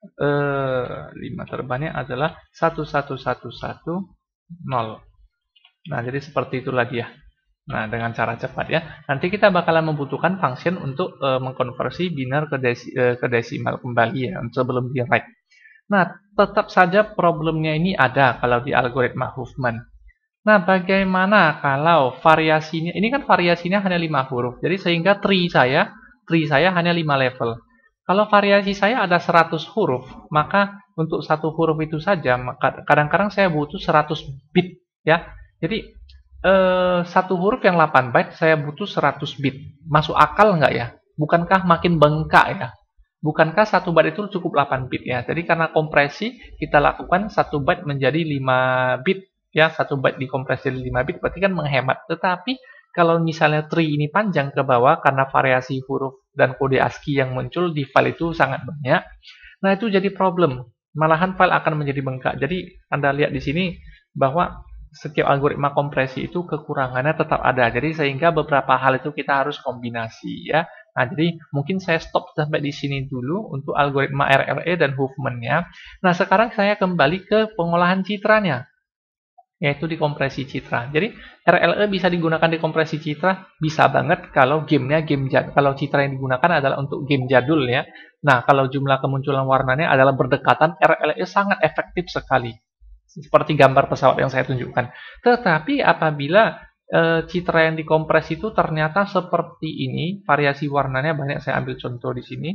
1111, 0. Nah, jadi seperti itulah dia. Nah, dengan cara cepat ya. Nanti kita bakalan membutuhkan function untuk mengkonversi biner ke desimal kembali ya, sebelum di write. Nah, tetap saja problemnya ini ada kalau di algoritma Huffman. Nah, bagaimana kalau variasinya, ini kan variasinya hanya 5 huruf. Jadi sehingga tree saya hanya 5 level. Kalau variasi saya ada 100 huruf, maka untuk satu huruf itu saja, kadang-kadang saya butuh 100 bit ya. Jadi satu huruf yang 8 byte saya butuh 100 bit. Masuk akal nggak ya? Bukankah makin bengkak ya? Bukankah 1 byte itu cukup 8 bit ya? Jadi karena kompresi kita lakukan 1 byte menjadi 5 bit ya. 1 byte dikompresi jadi 5 bit berarti kan menghemat. Tetapi kalau misalnya tree ini panjang ke bawah karena variasi huruf dan kode ASCII yang muncul di file itu sangat banyak. Nah, itu jadi problem. Malahan file akan menjadi bengkak. Jadi Anda lihat di sini bahwa setiap algoritma kompresi itu kekurangannya tetap ada. Jadi sehingga beberapa hal itu kita harus kombinasi ya. Nah, jadi mungkin saya stop sampai di sini dulu untuk algoritma RLE dan Huffman-nya. Nah, sekarang saya kembali ke pengolahan citranya, yaitu di kompresi citra. Jadi RLE bisa digunakan di kompresi citra, bisa banget kalau gamenya kalau citra yang digunakan adalah untuk game jadul ya. Nah, kalau jumlah kemunculan warnanya adalah berdekatan, RLE sangat efektif sekali. Seperti gambar pesawat yang saya tunjukkan. Tetapi apabila citra yang dikompres itu ternyata seperti ini, variasi warnanya banyak, saya ambil contoh di sini.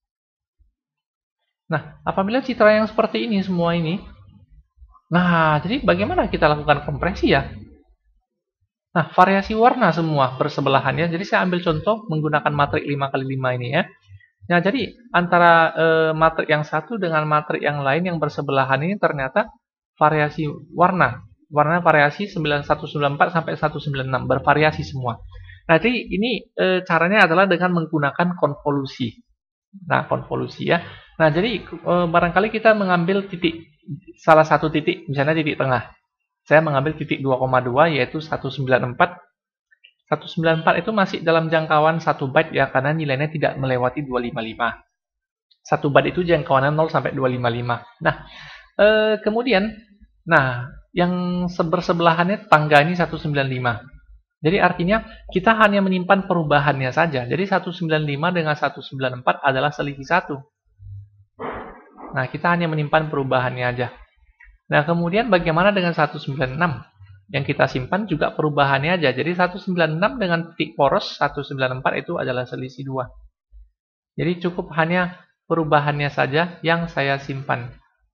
Nah, apabila citra yang seperti ini semua ini, nah, jadi bagaimana kita lakukan kompresi ya? Nah, variasi warna semua bersebelahannya. Jadi saya ambil contoh menggunakan matrik 5x5 ini ya. Nah, jadi antara matrik yang satu dengan matrik yang lain yang bersebelahan ini ternyata variasi warna variasi 9194 sampai 196 bervariasi semua. Nah, jadi ini caranya adalah dengan menggunakan konvolusi. Nah, konvolusi ya. Nah, jadi barangkali kita mengambil salah satu titik, misalnya titik tengah. Saya mengambil titik 2,2 yaitu 194. 194 itu masih dalam jangkauan 1 byte ya, karena nilainya tidak melewati 255. 1 byte itu jangkauannya 0 sampai 255. Nah, kemudian, yang bersebelahannya tangga ini 195. Jadi artinya kita hanya menyimpan perubahannya saja. Jadi 195 dengan 194 adalah selisih 1. Nah, kita hanya menyimpan perubahannya aja. Nah, kemudian bagaimana dengan 196? Yang kita simpan juga perubahannya aja. Jadi 196 dengan titik poros 194 itu adalah selisih 2. Jadi cukup hanya perubahannya saja yang saya simpan.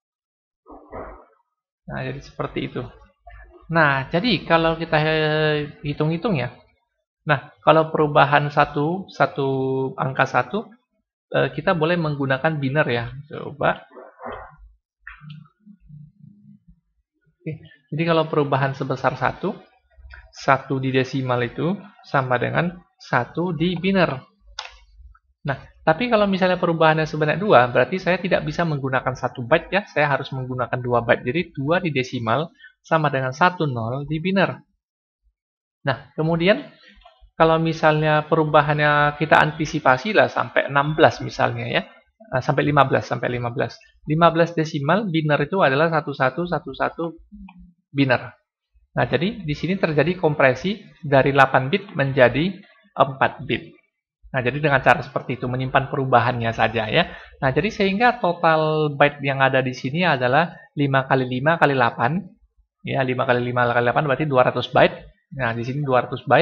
Nah, jadi seperti itu. Nah, jadi kalau kita hitung-hitung ya. Nah, kalau perubahan satu angka 1, kita boleh menggunakan biner ya. Coba. Oke. Jadi kalau perubahan sebesar 1 di desimal itu sama dengan 1 di biner. Nah, tapi kalau misalnya perubahannya sebanyak 2, berarti saya tidak bisa menggunakan 1 byte ya, saya harus menggunakan 2 byte. Jadi 2 di desimal sama dengan 1 0 di biner. Nah, kemudian kalau misalnya perubahannya kita antisipasi lah sampai 16 misalnya ya, sampai 15. 15 desimal biner itu adalah 1111 biner. Nah, jadi di sini terjadi kompresi dari 8 bit menjadi 4 bit. Nah, jadi dengan cara seperti itu, menyimpan perubahannya saja ya. Nah, jadi sehingga total byte yang ada di sini adalah 5 kali 5 kali 8. Ya, 5 kali 5 kali 8 berarti 200 byte. Nah, di sini 200 byte.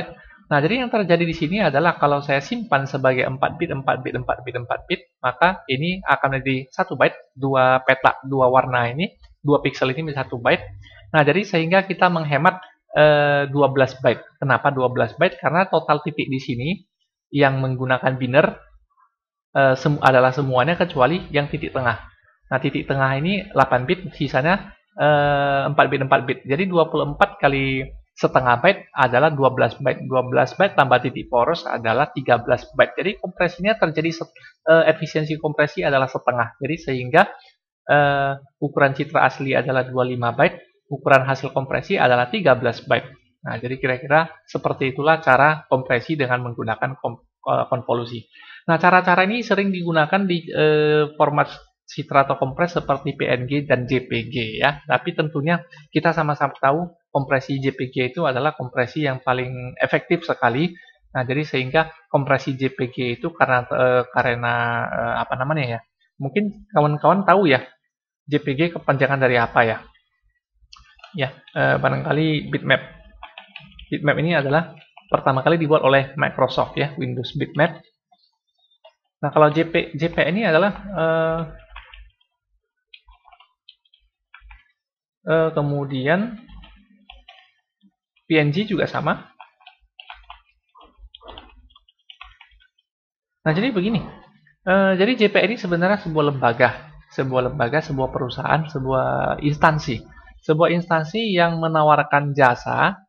Nah, jadi yang terjadi di sini adalah kalau saya simpan sebagai 4 bit, 4 bit, 4 bit, 4 bit, maka ini akan menjadi 1 byte, 2 peta, 2 warna ini, 2 pixel ini menjadi 1 byte. Nah, jadi sehingga kita menghemat 12 byte. Kenapa 12 byte? Karena total titik di sini yang menggunakan binner adalah semuanya kecuali yang titik tengah. Nah, titik tengah ini 8 bit, sisanya 4 bit 4 bit. Jadi 24 kali setengah byte adalah 12 byte. 12 byte tambah titik poros adalah 13 byte. Jadi kompresinya terjadi efisiensi kompresi adalah setengah. Jadi sehingga ukuran citra asli adalah 25 byte, ukuran hasil kompresi adalah 13 byte. Nah, jadi kira-kira seperti itulah cara kompresi dengan menggunakan konvolusi. Nah, cara-cara ini sering digunakan di format citra atau kompres seperti PNG dan JPG ya. Tapi tentunya kita sama-sama tahu kompresi JPG itu adalah kompresi yang paling efektif sekali. Nah, jadi sehingga kompresi JPG itu karena apa namanya ya? Mungkin kawan-kawan tahu ya, JPG kepanjangan dari apa ya? Ya, barangkali bitmap. Bitmap ini adalah pertama kali dibuat oleh Microsoft ya, Windows Bitmap. Nah, kalau JP ini adalah kemudian PNG juga sama. Nah, jadi begini. Jadi JP ini sebenarnya sebuah lembaga, sebuah perusahaan, sebuah instansi yang menawarkan jasa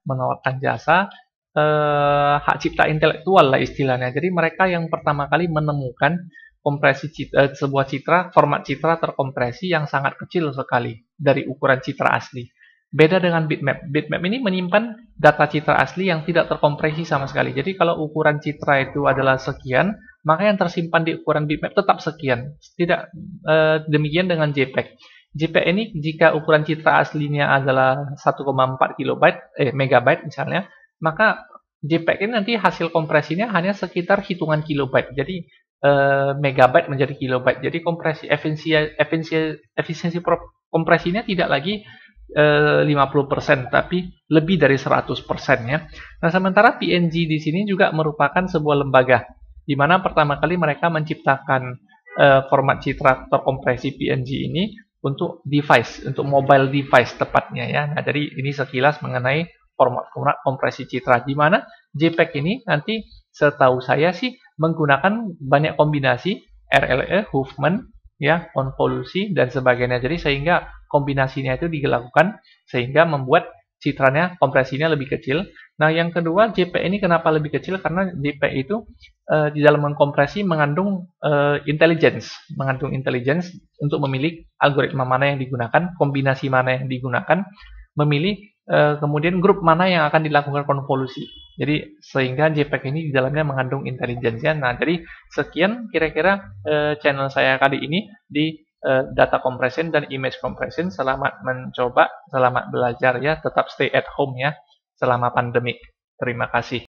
hak cipta intelektual lah istilahnya. Jadi mereka yang pertama kali menemukan kompresi sebuah format citra terkompresi yang sangat kecil sekali dari ukuran citra asli. Beda dengan bitmap. Bitmap ini menyimpan data citra asli yang tidak terkompresi sama sekali. Jadi kalau ukuran citra itu adalah sekian, maka yang tersimpan di ukuran bitmap tetap sekian. Tidak demikian dengan JPEG. JPEG ini jika ukuran citra aslinya adalah 1,4 megabyte misalnya, maka JPEG ini nanti hasil kompresinya hanya sekitar hitungan kilobyte. Jadi megabyte menjadi kilobyte. Jadi efisiensi kompresinya tidak lagi 50%, tapi lebih dari 100% ya. Nah, sementara PNG di sini juga merupakan sebuah lembaga di mana pertama kali mereka menciptakan format citra terkompresi PNG ini untuk device, untuk mobile device tepatnya ya. Nah, jadi ini sekilas mengenai format kompresi citra, di mana JPEG ini nanti setahu saya sih menggunakan banyak kombinasi RLE, Huffman, ya, konvolusi dan sebagainya. Jadi sehingga kombinasinya itu dilakukan sehingga membuat citranya kompresinya lebih kecil. Nah, yang kedua, JPEG ini kenapa lebih kecil? Karena JPEG itu di dalam mengkompresi mengandung intelligence untuk memilih algoritma mana yang digunakan, kombinasi mana yang digunakan, memilih kemudian grup mana yang akan dilakukan konvolusi. Jadi sehingga JPEG ini di dalamnya mengandung intelligence-nya. Nah, jadi sekian kira-kira channel saya kali ini di data compression dan image compression. Selamat mencoba, selamat belajar ya, tetap stay at home ya selama pandemi. Terima kasih.